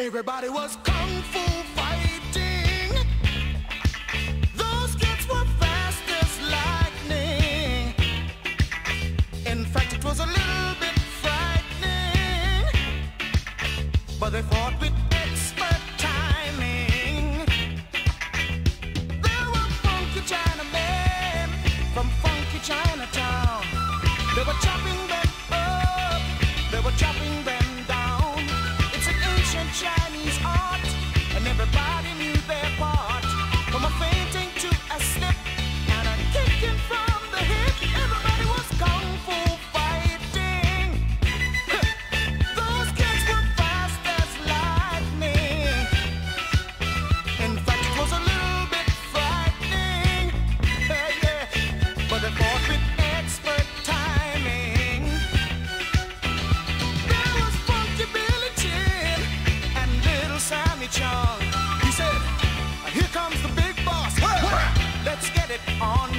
Everybody was kung fu fighting. Those kids were fast as lightning. In fact, it was a little bit frightening, but they fought with expert timing. There were funky Chinamen from funky Chinatown. They were chopping them up, they were chopping them down. It's an ancient Chinese art, and everybody knew their part. From a fainting to a slip and a kicking from the hip, everybody was kung fu fighting. Those kids were fast as lightning. In fact, it was a little bit frightening, yeah, but they fought with expert timing. There was Funky Billy Chin and Little Sammy Chung. He said, "Here comes the big boss. Let's get it on."